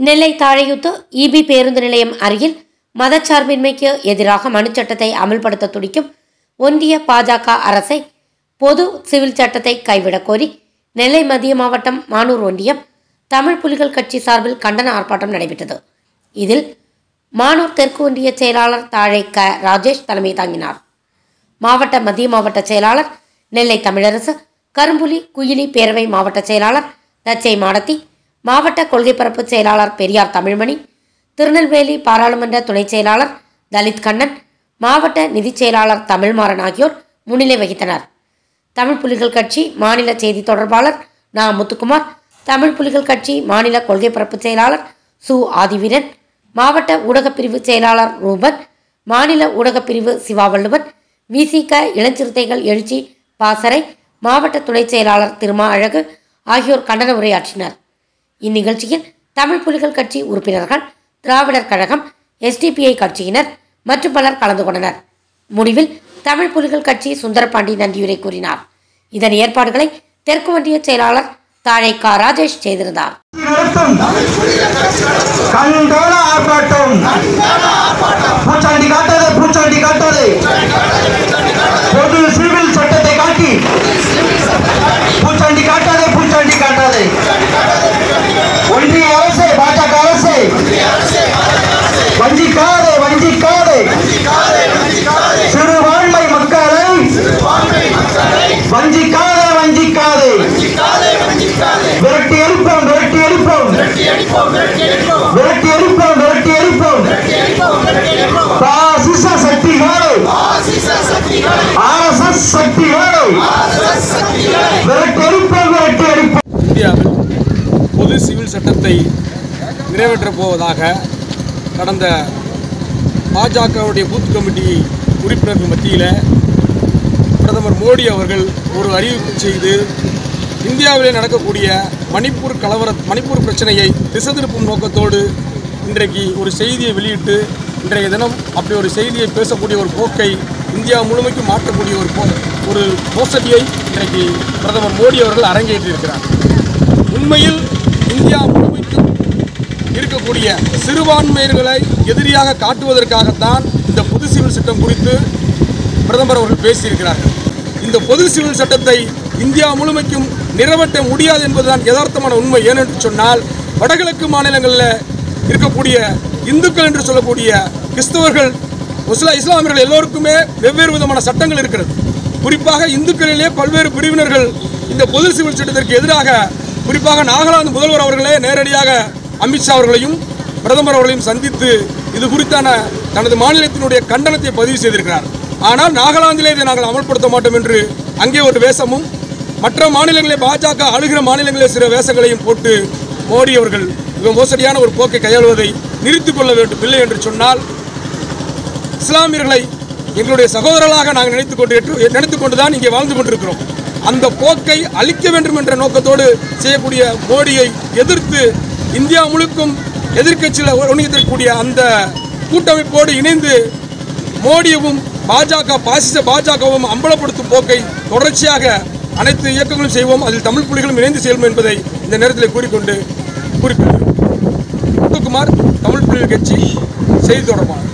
நெல்லை Thalaiyuthu EB பேருந்து நிலையம் அருகில் மதச்சார்பின்மைக்கு எதிராக மனுச்சட்டத்தை அமல்படுத்த துடிக்கும் ஒன்றிய பாஜக அரசை பொது சிவில் சட்டத்தை கைவிடக் கோரி நெல்லை மத்திய மாவட்டம் மானூர் ஒன்றியம் தமிழ் புலிகள் கட்சி சார்பில் கண்டன ஆர்ப்பாட்டம் நடைபெற்றது. இதில் மானூர் தெற்கு ஒன்றிய செயலாளர் தாழை க ராஜேஷ் தலைமை தாங்கினார். மாவட்ட மத்திய மாவட்ட செயலாளர் நெல்லை தமிழரசு, கரும்புலி குயிலி பேரவை மாவட்ட செயலாளர் தச்சை மாடத்தி, மாவட்ட கொள்கை பரப்பு செயலாளர் பெரியார் தமிழ்மணி, திருநெல்வேலி பாராளுமன்ற துணை செயலாளர் தலித் கண்ணன், மாவட்ட நிதி செயலாளர் தமிழ்மாறன் ஆகியோர் முன்னிலை வகித்தனர். தமிழ் புலிகள் கட்சி மாநில செய்தி தொடர்பாளர் நா முத்துக்குமார், தமிழ் புலிகள் கட்சி மாநில கொள்கை பரப்பு செயலாளர் சு ஆதிவீரன், மாவட்ட ஊடகப்பிரிவு செயலாளர் ரூபன், மாநில ஊடகப்பிரிவு சிவாவள்ளுவன், விசிக இளஞ்சிறுத்தைகள் எழுச்சி பாசறை மாவட்ட துணை செயலாளர் திருமா அழகு ஆகியோர் கண்டன உரையாற்றினர். இந்நிகழ்ச்சியில் தமிழ் புலிகள் கட்சி உறுப்பினர்கள், திராவிடர் கழகம், எஸ்டிபிஐ கட்சியினர் மற்றும் பலர் கலந்து கொண்டனர். முடிவில் தமிழ் புலிகள் கட்சி சுந்தரபாண்டி நன்றியுரை கூறினார். இதன் ஏற்பாடுகளை தெற்கு ஒன்றிய செயலாளர் தாழை க ராஜேஷ் செய்திருந்தார். ஒன்றிய அரசு, பாஜக அரசு வஞ்சிக்காதே வஞ்சிக்காதே சிறுபான்மை மக்களை வஞ்சிக்காதே வஞ்சிக்காதே விரட்டி எழுப்போம் விரட்டி எழுப்போம் விரட்டி எழுப்போம் விரட்டி எழுப்போம் பாசிச சக்திகளை ஆர்எஸ்எஸ் சக்திகளை விரட்டி எழுப்போம் விரட்டி எழுப்போம். இந்தியாவில் பொது சிவில் சட்டத்தை நிறைவேற்றப் போவதாக கடந்த பாஜகவுடைய பூத் கமிட்டி உறுப்பினர்கள் மத்தியில் பிரதமர் மோடி அவர்கள் ஒரு அறிவிப்பு செய்து இந்தியாவிலே நடக்கக்கூடிய மணிப்பூர் பிரச்சனையை திசை திருப்பும் நோக்கத்தோடு இன்றைக்கு ஒரு செய்தியை வெளியிட்டு இன்றைய தினம் அப்படி ஒரு செய்தியை பேசக்கூடிய ஒரு போக்கை இந்தியா முழுமைக்கும் மாற்றக்கூடிய ஒரு மோசடியை இன்றைக்கு பிரதமர் மோடி அவர்கள் அரங்கேற்றியிருக்கிறார். உண்மையில் இந்தியா முழுமைக்கும் இருக்கக்கூடிய சிறுபான்மையினர்களை எதிரியாக காட்டுவதற்காகத்தான் இந்த பொது சிவில் சட்டம் குறித்து பிரதமர் அவர்கள் பேசியிருக்கிறார்கள். இந்த பொது சிவில் சட்டத்தை இந்தியா முழுமைக்கும் நிறைவேற்ற முடியாது என்பதுதான் யதார்த்தமான உண்மை. ஏனென்று சொன்னால் வடகிழக்கு மாநிலங்களில் இருக்கக்கூடிய இந்துக்கள் என்று சொல்லக்கூடிய கிறிஸ்தவர்கள், இஸ்லாமியர்கள் எல்லோருக்குமே வெவ்வேறு விதமான சட்டங்கள் இருக்கிறது. குறிப்பாக இந்துக்களிலே பல்வேறு பிரிவினர்கள் இந்த பொது சிவில் சட்டத்திற்கு எதிராக, குறிப்பாக நாகாலாந்து முதல்வர் அவர்களே நேரடியாக அமித்ஷா அவர்களையும் பிரதமர் அவர்களையும் சந்தித்து இது குறித்தான தனது மாநிலத்தினுடைய கண்டனத்தை பதிவு செய்திருக்கிறார். ஆனால் நாகாலாந்திலே இதை நாங்கள் அமல்படுத்த மாட்டோம் என்று அங்கே ஒரு வேஷமும், மற்ற மாநிலங்களிலே பாஜக ஆளுகிற மாநிலங்களிலே சில வேஷங்களையும் போட்டு மோடி அவர்கள் மிக மோசடியான ஒரு போக்கை கையாளுவதை நிறுத்திக் கொள்ள வேண்டும். இல்லை என்று சொன்னால் இஸ்லாமியர்களை எங்களுடைய சகோதரர்களாக நாங்கள் நினைத்துக் கொண்டுதான் இங்கே வாழ்ந்து கொண்டிருக்கிறோம். அந்த போக்கை அழிக்க வேண்டும் என்ற நோக்கத்தோடு செய்யக்கூடிய மோடியை எதிர்த்து இந்தியா முழுக்கும் எதிர்க்கட்சியில் ஒன்றியத்திற்கக்கூடிய அந்த கூட்டமைப்போடு இணைந்து மோடியவும் பாசிச பாஜகவும் அம்பலப்படுத்தும் போக்கை தொடர்ச்சியாக அனைத்து இயக்கங்களும் செய்வோம். அதில் தமிழ் புலிகளும் இணைந்து செல்வோம் என்பதை இந்த நேரத்தில் கூறிக்கொண்டு முத்துக்குமார், தமிழ் புலிகள் கட்சி செய்தி தொடர்பாளர்.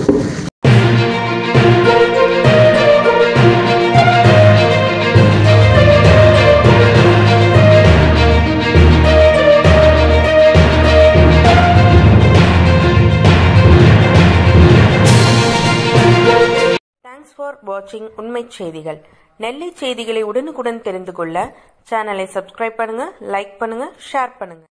Thanks for watching உண்மை செய்திகள். நெல்லை செய்திகளை உடனுக்குடன் தெரிந்து கொள்ள சேனலை சப்ஸ்கிரைப் பண்ணுங்க, லைக் பண்ணுங்க, ஷேர் பண்ணுங்க.